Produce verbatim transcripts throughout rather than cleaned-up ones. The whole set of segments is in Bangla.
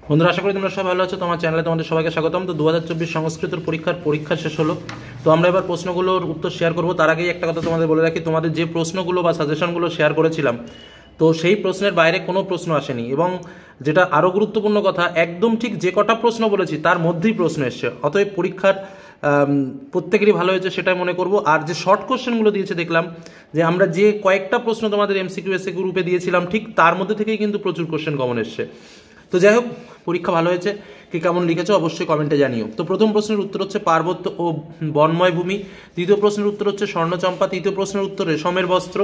বন্ধুরা, আশা করি তোমরা সবাই ভালো আছো। তোমার চ্যানেলে তোমাদের সবাইকে স্বাগতম। তো দু হাজার চব্বিশ সংস্কৃতর পরীক্ষার পরীক্ষা শেষ হলো। তো আমরা এবার প্রশ্নগুলোর উত্তর শেয়ার করবো। তার আগেই একটা কথা তোমাদের বলে রাখি, তোমাদের যে প্রশ্নগুলো বা সাজেশনগুলো শেয়ার করেছিলাম, তো সেই প্রশ্নের বাইরে কোনো প্রশ্ন আসেনি। এবং যেটা আরও গুরুত্বপূর্ণ কথা, একদম ঠিক যে কটা প্রশ্ন বলেছি তার মধ্যেই প্রশ্ন এসছে। অতএব পরীক্ষার প্রত্যেকেরই ভালো হয়েছে সেটাই মনে করব। আর যে শর্ট কোশ্চেনগুলো দিয়েছে, দেখলাম যে আমরা যে কয়েকটা প্রশ্ন তোমাদের এমসিকিউ এসিকিউ রূপে দিয়েছিলাম, ঠিক তার মধ্যে থেকেই কিন্তু প্রচুর কোশ্চেন কমন এসছে। তো যাই হোক, পরীক্ষা ভালো হয়েছে। কে কেমন লিখেছো অবশ্যই কমেন্টে জানিও। তো প্রথম প্রশ্নের উত্তর হচ্ছে পার্বত্য ও বনময় ভূমি। দ্বিতীয় প্রশ্নের উত্তর হচ্ছে স্বর্ণচম্পা। তৃতীয় প্রশ্নের উত্তর রেশমের বস্ত্র।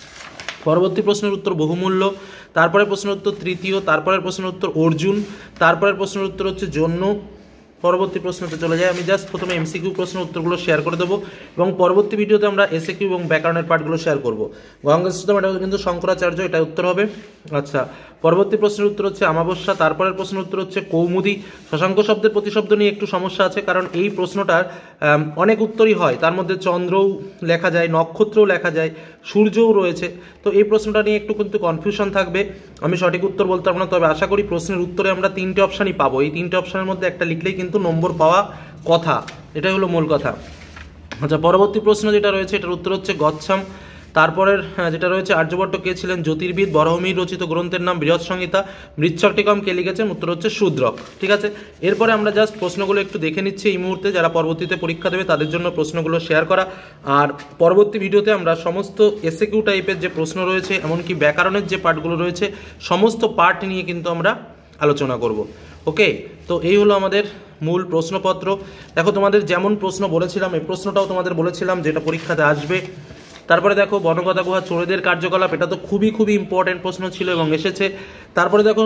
পরবর্তী প্রশ্নের উত্তর বহুমূল্য। তারপরে প্রশ্নের উত্তর তৃতীয়। তারপরের প্রশ্নের উত্তর অর্জুন। তারপরের প্রশ্নের উত্তর হচ্ছে জন্য। পরবর্তী প্রশ্নতে চলে যায়। আমি জাস্ট প্রথমে এমসিকিউ প্রশ্নের উত্তরগুলো শেয়ার করে দেবো এবং পরবর্তী ভিডিওতে আমরা এসএকিউ এবং ব্যাকরণের পার্টগুলো শেয়ার করবো। গঙ্গাস্তম, এটা কিন্তু শঙ্করাচার্য, এটা উত্তর হবে। আচ্ছা, পরবর্তী প্রশ্নের উত্তর হচ্ছে অমাবস্যা। তারপরের প্রশ্নের উত্তর হচ্ছে কৌমুদী। শশাঙ্ক শব্দের প্রতিশব্দ নিয়ে একটু সমস্যা আছে, কারণ এই প্রশ্নটার অনেক উত্তরই হয়, তার মধ্যে চন্দ্রও লেখা যায়, নক্ষত্রও লেখা যায়, সূর্যও রয়েছে। তো এই প্রশ্নটা নিয়ে একটু কিন্তু কনফিউশন থাকবে। আমি সঠিক উত্তর বলতে পারবো না, তবে আশা করি প্রশ্নের উত্তরে আমরা তিনটে অপশানই পাবো। এই তিনটে অপশানের মধ্যে একটা লিখলেই কিন্তু নম্বর পাওয়া কথা, এটাই হলো মূল কথা। আচ্ছা, পরবর্তী প্রশ্ন যেটা রয়েছে এটার উত্তর হচ্ছে গচ্ছাম। তারপরের যেটা রয়েছে আর্যভট্ট কে ছিলেন জ্যোতির্বিদ। বরাহমিহির রচিত গ্রন্থের নাম বৃহৎ সংহিতা। মৃচ্ছকটিকম কে লিখেছেন? উত্তর হচ্ছে শূদ্রক। ঠিক আছে, এরপরে আমরা জাস্ট প্রশ্নগুলো একটু দেখে নিচ্ছি এই মুহূর্তে, যারা পরবর্তীতে পরীক্ষা দেবে তাদের জন্য প্রশ্নগুলো শেয়ার করা। আর পরবর্তী ভিডিওতে আমরা সমস্ত এসএকিউ টাইপের যে প্রশ্ন রয়েছে, এমনকি ব্যাকরণের যে পার্টগুলো রয়েছে, সমস্ত পার্ট নিয়ে কিন্তু আমরা আলোচনা করব। ওকে, তো এই হলো আমাদের মূল প্রশ্নপত্র। দেখো, তোমাদের যেমন প্রশ্ন বলেছিলাম, এই প্রশ্নটাও তোমাদের বলেছিলাম যেটা পরীক্ষাতে আসবে। তারপরে দেখো বনকথা গুহা চোরেদের কার্যকলাপ, এটা তো খুবই খুবই ইম্পর্টেন্ট প্রশ্ন ছিল এবং এসেছে। তারপরে দেখো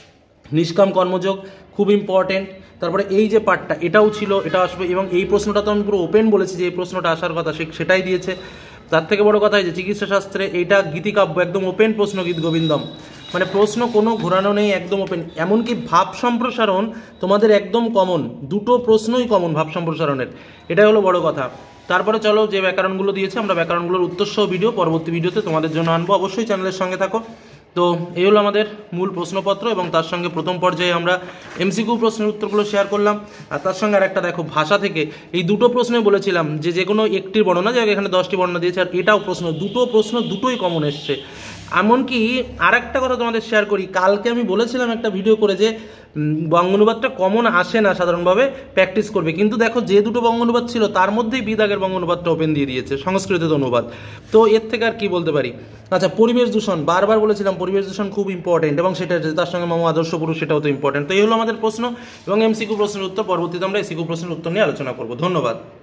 নিষ্কাম কর্মযোগ, খুব ইম্পর্টেন্ট। তারপরে এই যে পার্টটা, এটাও ছিল, এটা আসবে। এবং এই প্রশ্নটা তো আমি পুরো ওপেন বলেছি যে এই প্রশ্নটা আসার কথা, সেটাই দিয়েছে। তার থেকে বড় কথা যে চিকিৎসা শাস্ত্রে এইটা গীতিকাব্য, একদম ওপেন প্রশ্ন, গীত গোবিন্দম, মানে প্রশ্ন কোনো ঘোরানো নেই, একদম ওপেন। এমনকি ভাব সম্প্রসারণ তোমাদের একদম কমন, দুটো প্রশ্নই কমন ভাব সম্প্রসারণের, এটাই হলো বড় কথা। তারপরে চলো, যে ব্যাকরণগুলো দিয়েছে আমরা ব্যাকরণগুলোর উত্তরসহ ভিডিও পরবর্তী ভিডিওতে তোমাদের জন্য আনবো, অবশ্যই চ্যানেলের সঙ্গে থাকো। তো এই হলো আমাদের মূল প্রশ্নপত্র এবং তার সঙ্গে প্রথম পর্যায়ে আমরা এমসিকিউ প্রশ্নের উত্তরগুলো শেয়ার করলাম। আর তার সঙ্গে আর একটা দেখো, ভাষা থেকে এই দুটো প্রশ্নে বলেছিলাম যে যে কোনো একটির বর্ণনা, যাকে এখানে দশটি বর্ণনা দিয়েছে, আর এটাও প্রশ্ন, দুটো প্রশ্ন দুটোই কমন এসছে। এমনকি আর একটা কথা তোমাদের শেয়ার করি, কালকে আমি বলেছিলাম একটা ভিডিও করে যে বঙ্গানুবাদটা কমন আসে না সাধারণভাবে, প্র্যাকটিস করবে। কিন্তু দেখো, যে দুটো বঙ্গানুবাদ ছিল তার মধ্যেই বিদাগের বঙ্গানুবাদটা ওপেন দিয়ে দিয়েছে, সংস্কৃত অনুবাদ। তো এর থেকে আর কি বলতে পারি। আচ্ছা, পরিবেশ দূষণ, বারবার বলেছিলাম পরিবেশ দূষণ খুব ইম্পর্টেন্ট, এবং সেটা তার সঙ্গে মামু আদর্শ পুরুষ, সেটাও তো ইম্পর্টেন্ট। তো এই হলো আমাদের প্রশ্ন এবং এমসিকিউ প্রশ্নের উত্তর। পরবর্তীতে আমরা এসিকিউ প্রশ্নের উত্তর নিয়ে আলোচনা করবো। ধন্যবাদ।